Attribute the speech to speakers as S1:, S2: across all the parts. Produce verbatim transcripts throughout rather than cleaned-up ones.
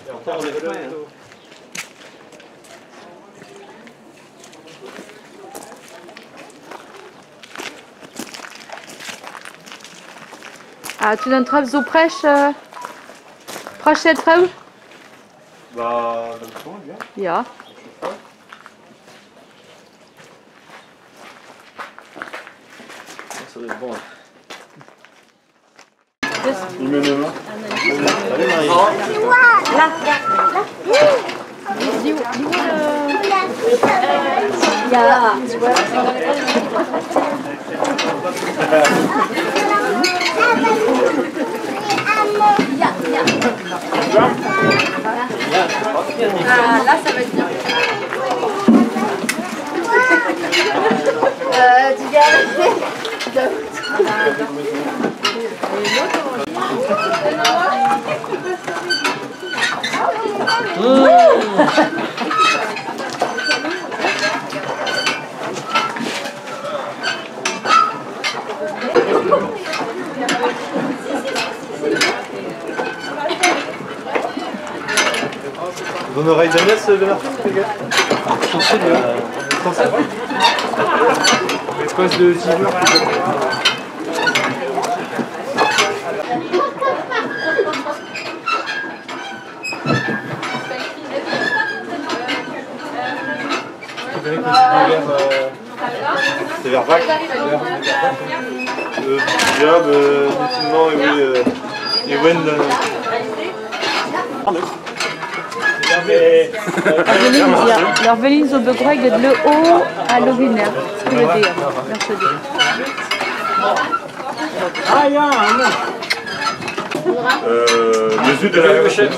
S1: Ah, tu donnes trop zo prêche euh, prêche cette frère?
S2: Bah, dans le fond, bien.
S1: Ja.
S2: Ça doit être bon.
S3: Il me le main.
S2: Allez, Marie.
S4: Là, là.
S1: Dis où
S4: Ja. Ja, ja. Ah, là, ça va être bien. Euh, tu gardes.
S2: Vous en aurez jamais ce Bernard, les gars? Chanceux de... Français. L'espace de six jours. C'est vers Vac. Le job, effectivement, et oui, et Wen.
S1: L'Orveline zo begreid de le haut à l'Oviner. Ce que je veux dire. Mercredi.
S3: Ah, ja,
S5: Euh, mesure de la recherche.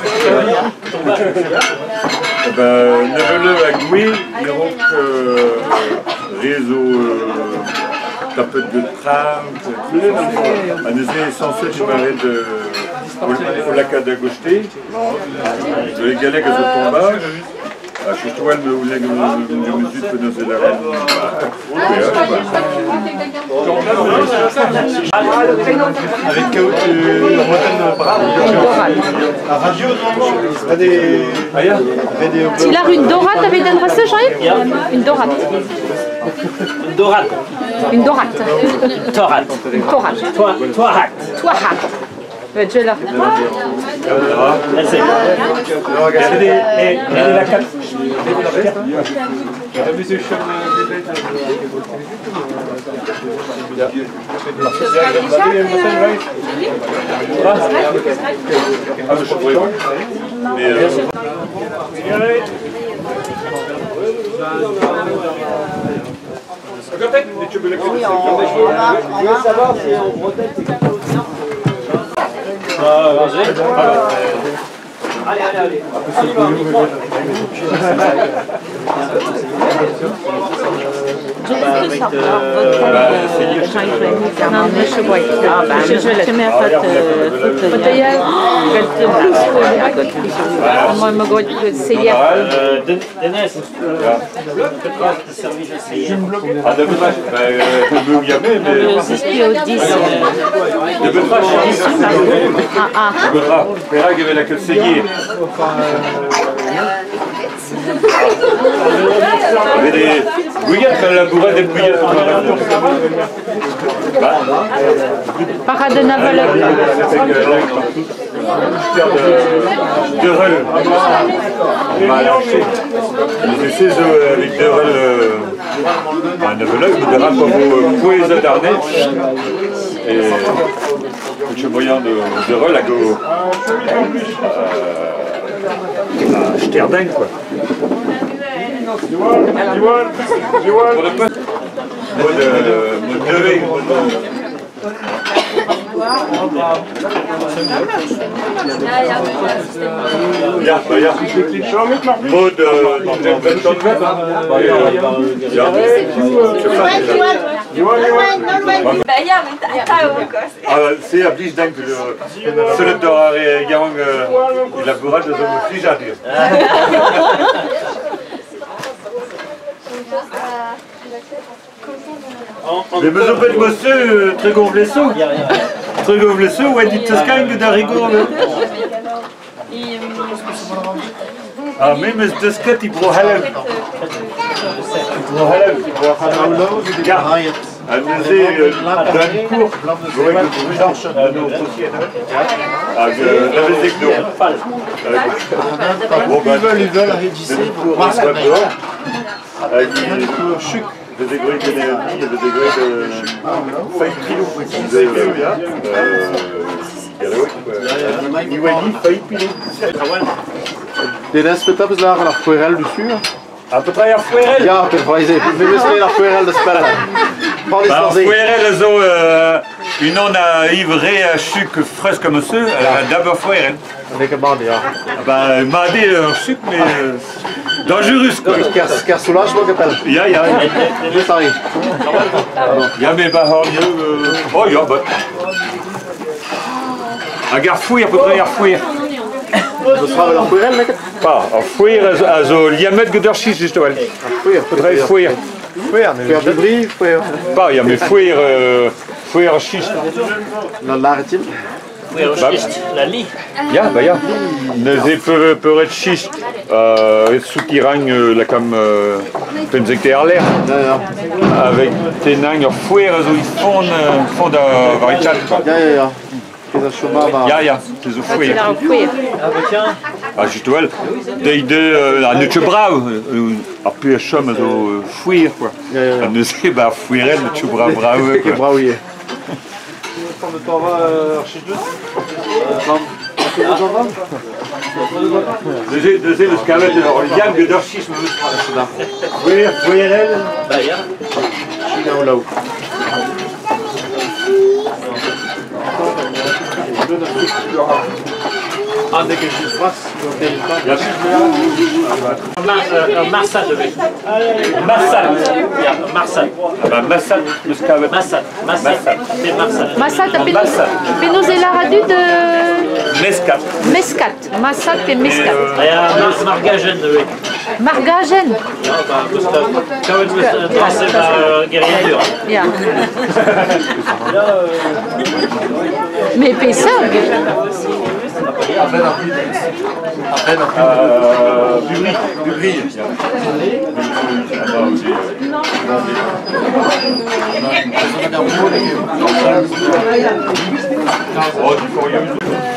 S5: Eh ben, Neveleux à Gouy, il y a réseau tapet de tram, un essai essentiel du marais de Olaka d'Agosté, de les galets à ce tombage. Je suis toi le ou le mesure de nos élèves.
S2: Avec K O, tu m'entends bravo. À radio, des.
S1: Il a une dorade avec un race, Jean-Yves? Une dorade.
S6: Une dorade.
S1: Une dorade.
S6: Torade.
S1: Une torade.
S6: Toi, toi, hack.
S1: Toi, hack. Ouais, tu es là.
S6: Merci. Elle est la carte.
S2: T'as vu ce choc de
S5: Ah, je suis vrai. Mais euh...
S3: on va savoir si on protège ces cartes aussi.
S6: Allez, allez, allez.
S5: avait des bouillettes, elle labourait des bouillettes.
S1: Parade de naval.
S5: De rel. Des essais avec de rel. Un navelage, de rap au Poueza d'Arnech. Et je moyen de rel à go. À Sterding, quoi. Pour le poste. Mode levé. Ja, ja. Mode c'est à Blisdang que celui de la Garang il a bourrage de zone frijadir. Mais besoin de monsieur très gonflé sous. Très gonflé sous, ouais, dit Toscane d'Arigo. Ah, mais mais de sket die bro halal. Bro halal, bro halal. Ja. En dan zie je dan koer. Gooi ik de dansen en dan Ah, dat is ik doen. Bon, ben, ils veulent rédiger pour passer dehors. Chuc. Il y avait des grilles de il y avait des grilles de cinq kilos. Ils faisaient bien.
S2: Dit is met hebben ze daar een forel dessus.
S5: Ah, peut travailler en Fuerel?
S2: Ja, perfect. We müssen naar forel de spellen.
S5: Bah, en Fuerel, zo, uh, une on a ivré un suc frais comme ça, uh, d'abord Fuerel.
S2: Lekker man, ja.
S5: Bah, m'a dit un suc, mais uh, dangereux quoi.
S2: Ker soulage wat appelle.
S5: Ja, ja.
S2: Dit sorry.
S5: Ja, mais bah, uh, oh, ja, bah. A gar fouir, peut travailler en fouir.
S2: We schouwen naar forel, lekker.
S5: Pas, en fouir, also liamet gedorchis, just wel.
S2: Fouir,
S5: Peut travailler fouir.
S2: Fouir, fouir de brie, fouir.
S5: Pas, ja, mais fouir, uh, fouir en schiste.
S2: Dan laretien.
S6: La lie.
S5: Ja, bah ja. Ne ze peut peut être schiste. Euh, soukirang la comme pensez que t'es l'air.
S2: Ja, ja.
S5: Avec tes nangs en fouer, ils font font de variétal quoi.
S2: Ja, ja, ja. Is dat schon mal?
S5: Ja, ja, c'est au fouer.
S1: Il a refoué.
S5: Ah, juste wel. Des de la nuche brau, a peu chum au fouer quoi.
S2: Ja, ja, ja.
S5: Ne sais pas fouer le nuche brau brau.
S2: Lekker brouillé.
S3: Van de Torah architecte.
S5: Deuxième, deuxième, le scavet de l'orliam de dorchisme. Fouer, fouer elle.
S6: Bah, ja.
S2: China ou là-haut. Ah, dès que je suis face,
S5: Ja,
S6: Marsat, Marsat. Ja, Marsat.
S5: bah Massat, le scavet.
S6: Marsat. Marsat. C'est Marsat.
S1: Massat,
S5: Massat.
S1: penos et la radu de
S5: Mescat.
S1: Mescat. Massat et Mescat.
S6: Ja, Mars Margagen, oui.
S1: Margagen.
S6: Ja, bah, Gustav. Quand même, c'est ma guerrier dur.
S1: Ja. Mais pesa.
S5: Euh, Bubri, Bubri. Oh, du coriandre.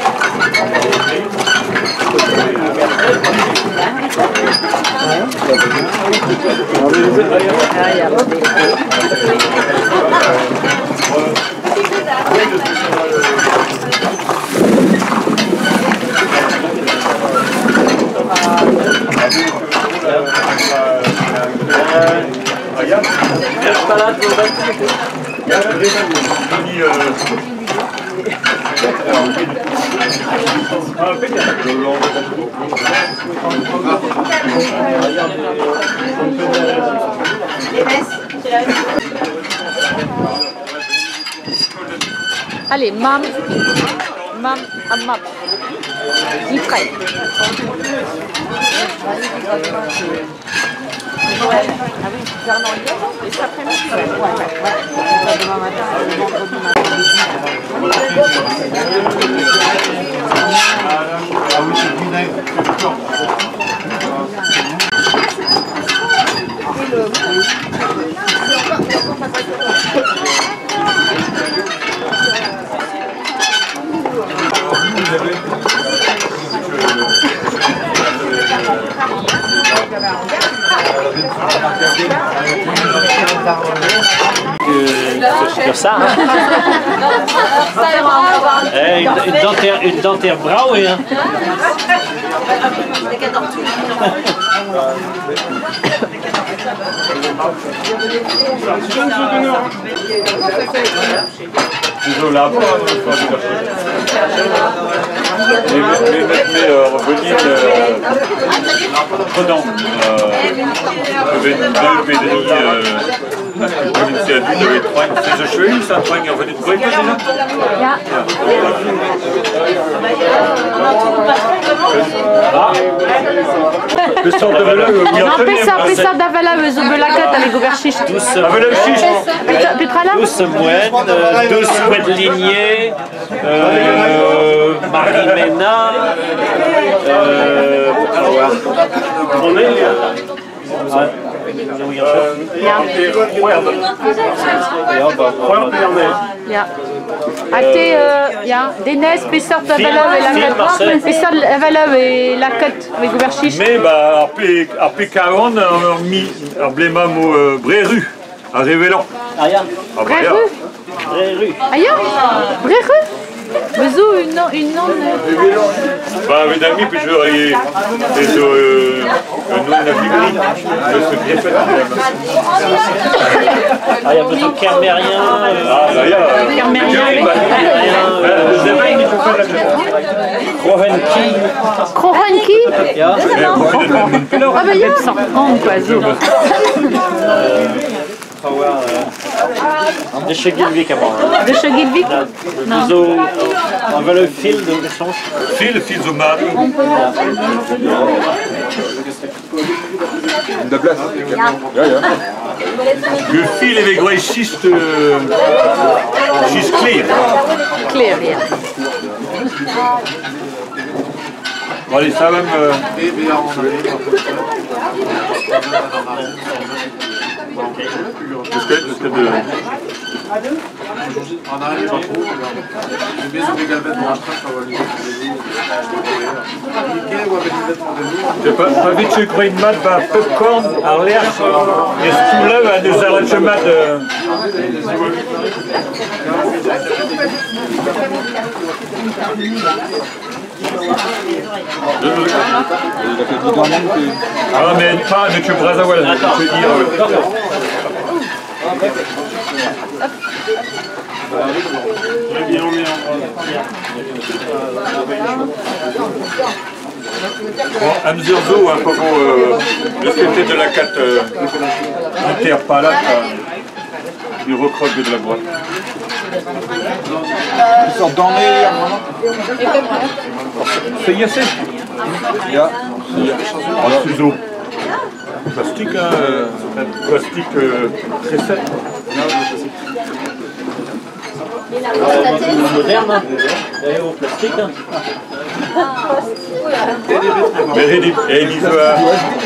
S1: Allez, mam, mam, amap. Ifraï.
S6: Sur ça, hein. Eh, une, une dentaire, une dentaire brouée, hein.
S5: Désolé, après, mais mais revenir prenant vingt-deux P D I de trois c'est je suis ça prend en fait de quoi
S1: Ja.
S5: le sort de velin
S1: Non, pesa, pesa davala eus o belakat avec oberchist.
S6: Douce moine, douce moine lignée, euh, Marimena. Euh, Monet. Ah,
S1: Ja. Ja. Até, uh, ja, Denez, pesar da valeu e la pesar da valeu e la cut, avec Gouverchich.
S5: Mais bah, ar P quarante, ar mi, ar blema mo Breru, a révélant.
S6: Ah, ya.
S1: Breru?
S6: Breru.
S1: Ah, ya? Breru? Bezo, une non, une non.
S5: Bah, avec d'amis, puis je vais aller. C'est un nom de la Bible. Je suis
S6: Ah, il y a plutôt Kermérien.
S5: Ah, là, il y a.
S1: Kermérien.
S6: Krohenki.
S1: Krohenki?
S6: Ja.
S1: Ah, bah, ya. Oh, quoi, zo.
S6: De chez Gilvik avant.
S1: De chez Gilvik?
S6: Non. On va le fil de l'échange.
S5: Fil, fil de mal.
S3: De place. Ja, ja.
S5: Le fil avec gros schiste. Schiste clair.
S1: Clair, ja.
S5: Bon, allez, ça va me. Parce que, parce que de... Je pas pas vite chez Green Mat, bah popcorn, à l'air, et ce tout là, à des arrêts mat. Ah mais pas de Monsieur Brazzawell, je veux dire. Bon, Amzurzo, hein, pour euh, le côté de la carte euh, inter pas là, il recroque de la boîte.
S3: Ils sortent dans les...
S5: C'est Yassé.
S3: Ja.
S5: En ciseaux. Plastique, hein, euh, plastique euh, très sec.
S6: Moderne, et au plastique.
S5: Mais il dit, et il dit euh,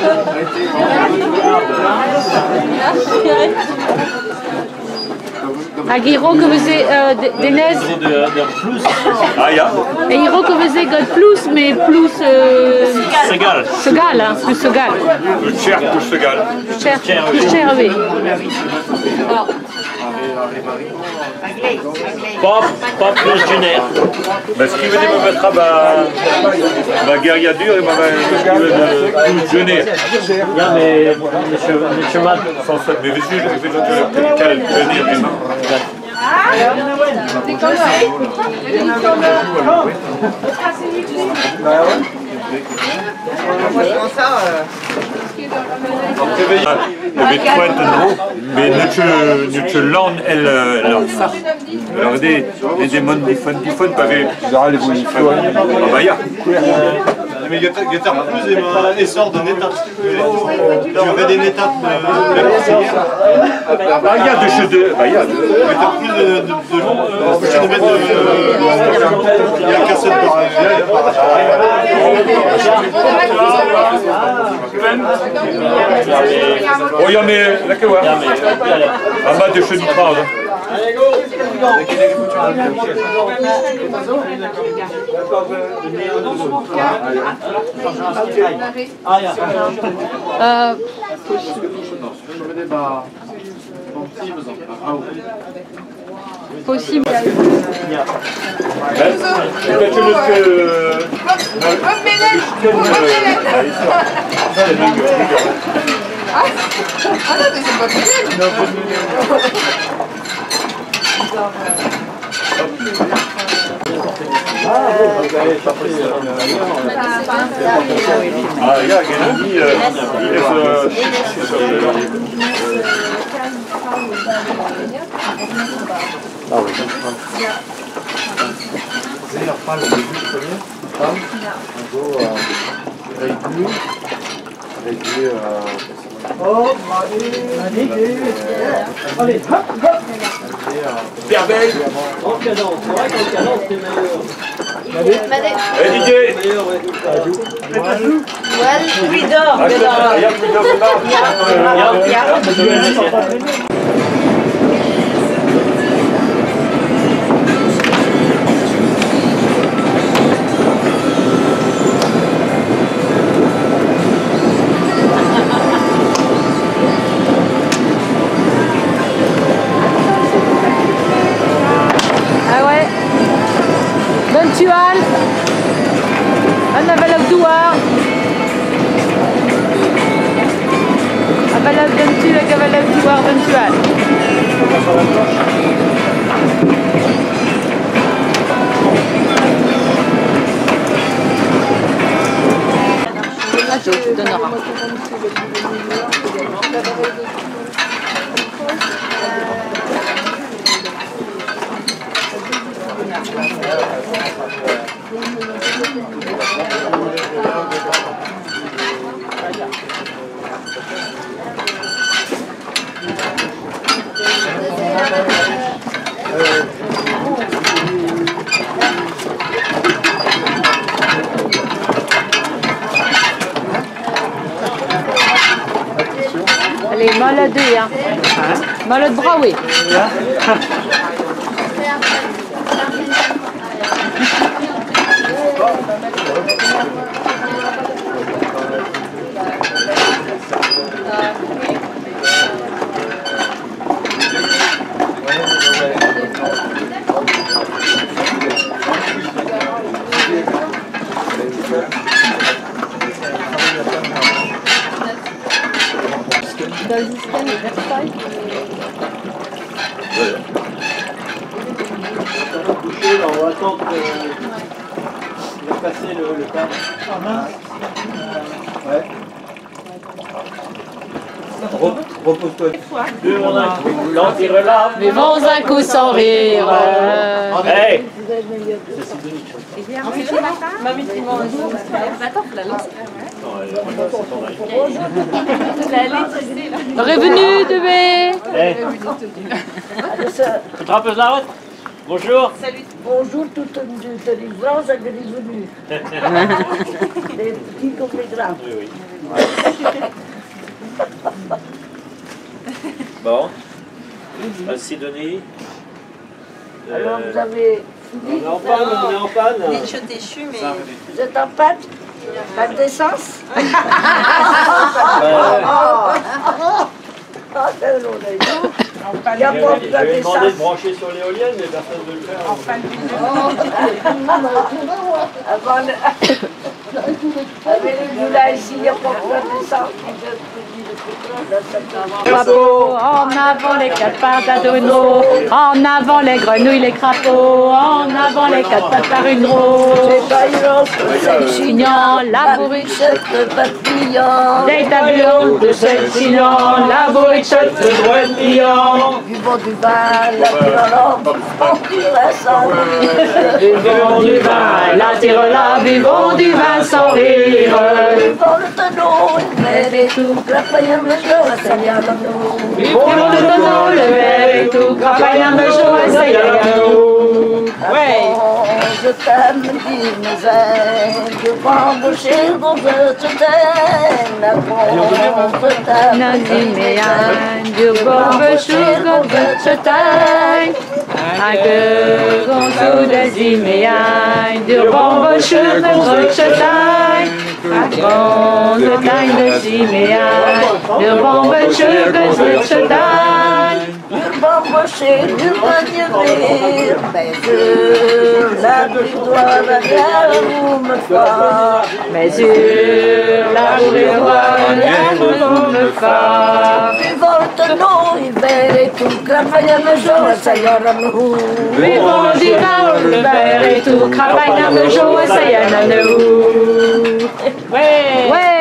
S1: Agiro que vous êtes Denez.
S6: De, de plus.
S5: ah ya.
S1: Et Hiro que vous êtes plus, mais plus. Euh,
S6: Segal.
S1: Segal, hein, plus Segal.
S5: Le cher pour ce gars.
S1: Cher, plus cher, oui.
S6: Pas, pas plus d'une aire.
S5: Bah, ce qui veut dire me mettre à ma, ma guérilla dure et ma ma jeûner.
S6: Ja, mais monsieur, monsieur Matt.
S5: Sans ça, mais vas-y, je vais te quel jeûner mes mains. Avec pointe non, mais notre land elle leur ça. Alors des des démons des fun des fun pas avec.
S3: Ils les bonifiés.
S5: Ah bah ya.
S2: Mais Guettar plus et sort de Neta. Tu avais des Neta
S5: Bah ya de chez de bah ya.
S2: Guettar plus de de long. Je vais mettre il y a cassette par
S5: Oh ya mais là que ouais. Ah bah de chez du crowd.
S1: Euh, possible.
S5: Ah, il y a un ami, il est Pierre Bell.
S6: En canon, c'est vrai qu'en canon, c'était meilleur.
S5: Et Didier.
S4: Oui, dors.
S5: Ah, je te dis, regarde, plus de
S1: Ah ouais. Bonne tuale. On avait le doigt. Avait le tu le avait le doigt bonne tuale. Tu donneras. Allez, malade deux, hein. Malade bras, oui. Dans le système de Versailles.
S6: On va coucher, là, on va attendre que il va passer le, le câble. Ah mince. Ouais.
S3: Repose-toi.
S6: Deux, on a l'anti-relâche.
S1: Mais bon, un coup sans rire. Euh...
S6: Hey.
S1: Revenu de B.
S6: Hey. Tu te rappelles la route? Bonjour.
S7: Salut. Bonjour, toute une délivrance est venue. Des petits comme les grands.
S6: Oui, oui. Bon. Euh, Sidonie.
S7: Alors vous avez
S6: On est en panne, on est en panne.
S4: Je déchu, mais...
S7: Vous êtes en panne? Pas d'essence? Ah, c'est l'eau, d'ailleurs. Il y a pas
S6: J'avais demandé de
S7: d'essence.
S6: brancher sur l'éolienne, mais personne ne veut le faire.
S7: Avant le... Avec le moulin ici, il n'y a pas d'essence.
S1: Crapauds, en avant les quatre pattes à Donneau, en avant les grenouilles, les crapauds, en avant les quatre pattes à Runneau.
S7: C'est
S1: Chignan, la bourriche,
S7: de papillon.
S1: les tableaux de Chignan, la bourriche de Droitillon.
S7: Du vent du vin, la violence, on dirait sans rire.
S1: Buvons du vin, la tire là, buvons du vin sans rire.
S7: Buvons le tonneau, le verre et tout, grappayons le jour, essayons nous.
S1: Buvons le tonneau, le verre et tout, grappayons le jour, essayons nous. Ouais.
S7: Je t'aime, dis mes ailes, je vais embaucher dans je t'aime, la France, je t'aime.
S1: Nazimean, du bombe sugar de Chetagne. A que gonzou de Zimean, du bombe sugar de Chetagne. A gonzou de Zimean, du bombe sugar de Chetagne.
S7: Du bombe chez du venir, mais je la victoire la guerre vous me faire.
S1: Mais sur la victoire, vous me faire.
S7: Buvons le tonneau, hiver et tout, grappayons le jour, essayons nous.
S1: Buvons du vin, le verre et tout, crapagnons le jour, essayons nous. Ouais! Ouais!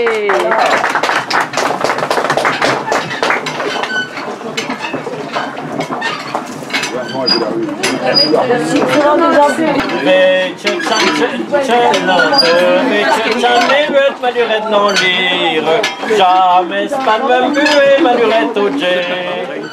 S6: Mais tu t'en es ma lurette non lire. Jamais c'est pas le même buée, ma lurette au jet.